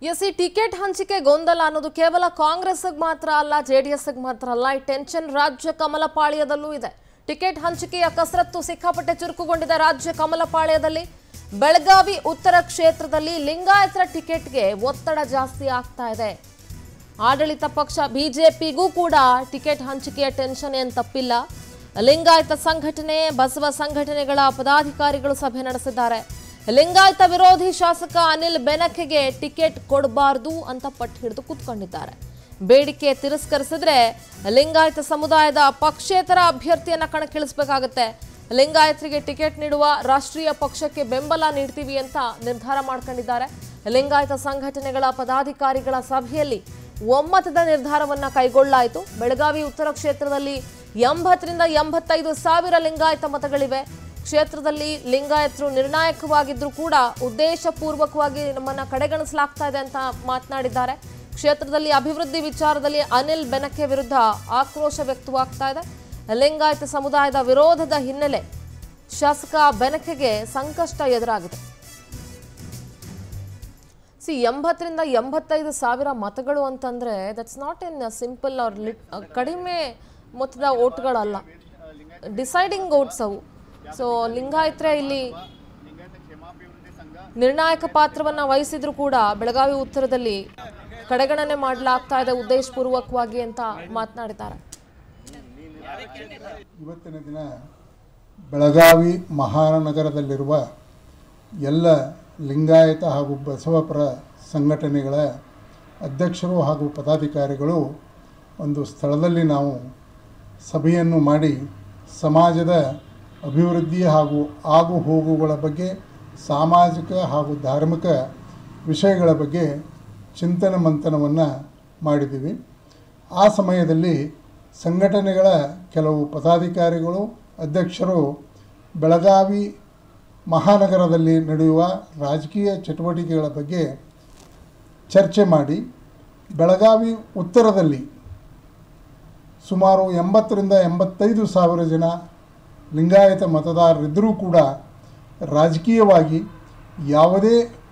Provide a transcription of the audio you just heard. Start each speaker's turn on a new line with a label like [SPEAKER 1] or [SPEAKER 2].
[SPEAKER 1] ಈ ಟಿಕೆಟ್ ಹಂಚಿಕೆ ಗೊಂದಲ ಅನ್ನೋದು ಕೇವಲ ಕಾಂಗ್ರೆಸ್ಗೆ ಮಾತ್ರ ಅಲ್ಲ, ಜೆಡಿಎಸ್ಗೆ ಮಾತ್ರ ಅಲ್ಲ. ಈ ಟೆನ್ಷನ್ ರಾಜ್ಯ ಕಮಲಪಾಳ್ಯದಲ್ಲೂ ಇದೆ. ಟಿಕೆಟ್ ಹಂಚಿಕೆಯ ಕಸರತ್ತು ಸಿಕ್ಕಾಪಟ್ಟೆ ಚುರುಕುಗೊಂಡಿದೆ ರಾಜ್ಯ ಕಮಲಪಾಳ್ಯದಲ್ಲಿ. ಬೆಳಗಾವಿ ಉತ್ತರ ಕ್ಷೇತ್ರದಲ್ಲಿ ಲಿಂಗಾಯತರ ಟಿಕೆಟ್ಗೆ ಒತ್ತಡ ಜಾಸ್ತಿ ಆಗ್ತಾ ಇದೆ. ಆಡಳಿತ ಪಕ್ಷ ಬಿಜೆಪಿಗೂ ಕೂಡ ಟಿಕೆಟ್ ಹಂಚಿಕೆಯ ಟೆನ್ಷನ್ ಏನು ತಪ್ಪಿಲ್ಲ. ಲಿಂಗಾಯತ ಸಂಘಟನೆ, ಬಸವ ಸಂಘಟನೆಗಳ ಪದಾಧಿಕಾರಿಗಳು ಸಭೆ ನಡೆಸಿದ್ದಾರೆ. ಲಿಂಗಾಯತ ವಿರೋಧಿ ಶಾಸಕ ಅನಿಲ್ ಬೆನಕೆಗೆ ಟಿಕೆಟ್ ಕೊಡಬಾರದು ಅಂತ ಪಟ್ಟು ಹಿಡಿದು ಕೂತ್ಕೊಂಡಿದ್ದಾರೆ. ಬೇಡಿಕೆ ತಿರಸ್ಕರಿಸಿದ್ರೆ ಲಿಂಗಾಯತ ಸಮುದಾಯದ ಪಕ್ಷೇತರ ಅಭ್ಯರ್ಥಿಯನ್ನ ಕಣಕ್ಕಿಳಿಸಬೇಕಾಗುತ್ತೆ. ಲಿಂಗಾಯತರಿಗೆ ಟಿಕೆಟ್ ನೀಡುವ ರಾಷ್ಟ್ರೀಯ ಪಕ್ಷಕ್ಕೆ ಬೆಂಬಲ ನೀಡ್ತೀವಿ ಅಂತ ನಿರ್ಧಾರ ಮಾಡ್ಕೊಂಡಿದ್ದಾರೆ. ಲಿಂಗಾಯತ ಸಂಘಟನೆಗಳ ಪದಾಧಿಕಾರಿಗಳ ಸಭೆಯಲ್ಲಿ ಒಮ್ಮತದ ನಿರ್ಧಾರವನ್ನ ಕೈಗೊಳ್ಳಲಾಯಿತು. ಬೆಳಗಾವಿ ಉತ್ತರ ಕ್ಷೇತ್ರದಲ್ಲಿ 80ರಿಂದ 85 ಸಾವಿರ ಲಿಂಗಾಯತ ಮತಗಳಿವೆ. ಕ್ಷೇತ್ರದಲ್ಲಿ ಲಿಂಗಾಯತರು ನಿರ್ಣಾಯಕವಾಗಿದ್ರೂ ಕೂಡ ಉದ್ದೇಶಪೂರ್ವಕವಾಗಿ ನಮ್ಮನ್ನ ಕಡೆಗಣಿಸಲಾಗ್ತಾ ಇದೆ ಅಂತ ಮಾತನಾಡಿದ್ದಾರೆ. ಕ್ಷೇತ್ರದಲ್ಲಿ ಅಭಿವೃದ್ಧಿ ವಿಚಾರದಲ್ಲಿ ಅನಿಲ್ ಬೆನಕೆ ವಿರುದ್ಧ ಆಕ್ರೋಶ ವ್ಯಕ್ತವಾಗ್ತಾ ಇದೆ. ಲಿಂಗಾಯತ ಸಮುದಾಯದ ವಿರೋಧದ ಹಿನ್ನೆಲೆ ಶಾಸಕ ಬೆನಕೆಗೆ ಸಂಕಷ್ಟ ಎದುರಾಗಿದೆ. 80ರಿಂದ 85 ಸಾವಿರ ಮತಗಳು ಅಂತಂದ್ರೆ that's not in simple or ಕಡಿಮೆ ಮೊತ್ತದ ಓಟ್ಗಳಲ್ಲ, ಡಿಸೈಡಿಂಗ್ ವೋಟ್ಸ್ ಅವು. ಸೊ ಲಿಂಗಾಯತರೇ ಇಲ್ಲಿ ನಿರ್ಣಾಯಕ ಪಾತ್ರವನ್ನ ವಹಿಸಿದ್ರು ಕೂಡ ಬೆಳಗಾವಿ ಉತ್ತರದಲ್ಲಿ ಕಡೆಗಣನೆ ಮಾಡಲಾಗ್ತಾ ಇದೆ ಉದ್ದೇಶಪೂರ್ವಕವಾಗಿ ಅಂತ ಮಾತನಾಡಿದ್ದಾರೆ.
[SPEAKER 2] ಇವತ್ತಿನ ದಿನ ಬೆಳಗಾವಿ ಮಹಾನಗರದಲ್ಲಿರುವ ಎಲ್ಲ ಲಿಂಗಾಯತ ಹಾಗೂ ಬಸವಪರ ಸಂಘಟನೆಗಳ ಅಧ್ಯಕ್ಷರು ಹಾಗೂ ಪದಾಧಿಕಾರಿಗಳು ಒಂದು ಸ್ಥಳದಲ್ಲಿ ನಾವು ಸಭೆಯನ್ನು ಮಾಡಿ ಸಮಾಜದ ಅಭಿವೃದ್ಧಿ ಹಾಗೂ ಆಗು ಹೋಗುಗಳ ಬಗ್ಗೆ, ಸಾಮಾಜಿಕ ಹಾಗೂ ಧಾರ್ಮಿಕ ವಿಷಯಗಳ ಬಗ್ಗೆ ಚಿಂತನ ಮಂಥನವನ್ನು ಮಾಡಿದ್ದೀವಿ. ಆ ಸಮಯದಲ್ಲಿ ಸಂಘಟನೆಗಳ ಕೆಲವು ಪದಾಧಿಕಾರಿಗಳು, ಅಧ್ಯಕ್ಷರು ಬೆಳಗಾವಿ ಮಹಾನಗರದಲ್ಲಿ ನಡೆಯುವ ರಾಜಕೀಯ ಚಟುವಟಿಕೆಗಳ ಬಗ್ಗೆ ಚರ್ಚೆ ಮಾಡಿ ಬೆಳಗಾವಿ ಉತ್ತರದಲ್ಲಿ ಸುಮಾರು 80ರಿಂದ 85 ಸಾವಿರ ಜನ ಲಿಂಗಾಯತ ಮತದಾರರಿದ್ದರೂ ಕೂಡ ರಾಜಕೀಯವಾಗಿ ಯಾವುದೇ